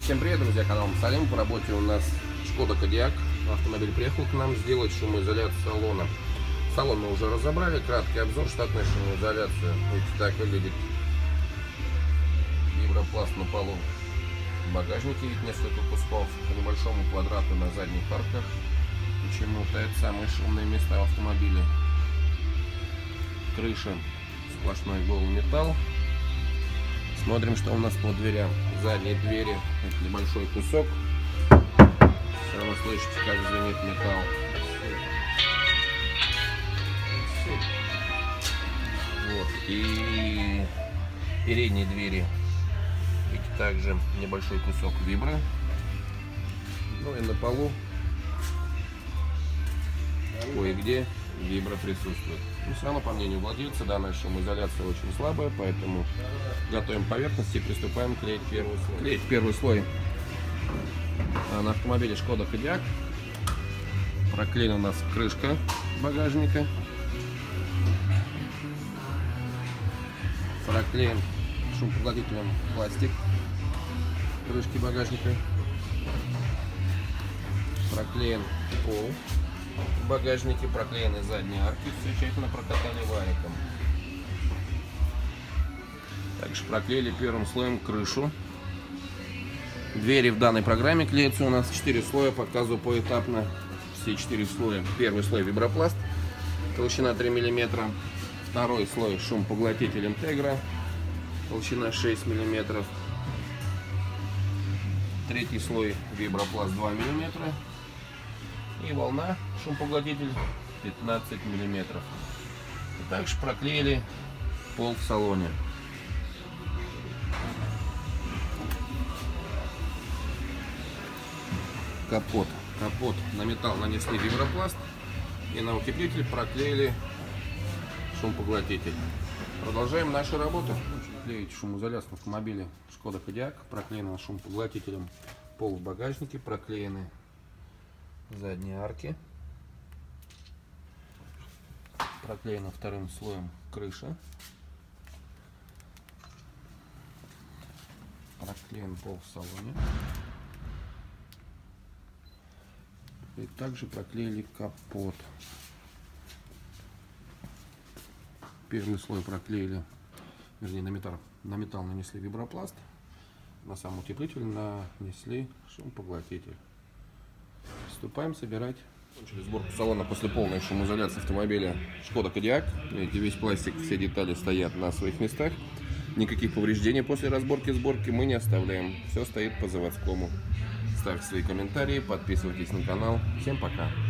Всем привет, друзья, канал Салим. По работе у нас Шкода Кодиак. Автомобиль приехал к нам сделать шумоизоляцию салона. Салон мы уже разобрали. Краткий обзор, штатная шумоизоляция. Видите, так выглядит вибропласт на полу. В багажнике видите несколько кусков. По небольшому квадрату на задних арках. Почему-то это самые шумные места в автомобиле. Крыша сплошной голый металл. Смотрим, что у нас по дверям. Задние двери, это небольшой кусок. Все равно слышите, как звенит металл. Вот. И передние двери. Видите, также небольшой кусок вибро. Ну и на полу кое-где вибро присутствует. Но все равно, по мнению владельца, данная шумоизоляция очень слабая, поэтому готовим поверхность и приступаем клеить первый слой. Клеить первый слой на автомобиле Шкода Кодиак. Проклеена у нас крышка багажника. Проклеен шумопоглотителем пластик крышки багажника. Проклеен пол в багажнике, проклеены задние арки, все тщательно прокатали вариком. Также проклеили первым слоем крышу. Двери в данной программе клеятся у нас 4 слоя, показываю поэтапно все 4 слоя. Первый слой вибропласт, толщина 3 мм. Второй слой шумопоглотитель Интегра, толщина 6 мм. Третий слой вибропласт 2 мм. И волна шумопоглотитель 15 мм. И также проклеили пол в салоне. Капот на металл нанесли вибропласт и на утеплитель проклеили шумопоглотитель. Продолжаем нашу работу. Клеить шумоизоляцию в автомобиле Шкода Кодиак. Проклеено шумопоглотителем пол в багажнике, проклеены задние арки, проклеена вторым слоем крыша, проклеен пол в салоне и также проклеили капот. Первый слой проклеили, вернее на металл нанесли вибропласт, на сам утеплитель нанесли шумопоглотитель. Приступаем собирать. Начали сборку салона после полной шумоизоляции автомобиля Шкода Кодиак. Видите, весь пластик, все детали стоят на своих местах. Никаких повреждений после сборки мы не оставляем. Все стоит по заводскому. Ставьте свои комментарии, подписывайтесь на канал. Всем пока!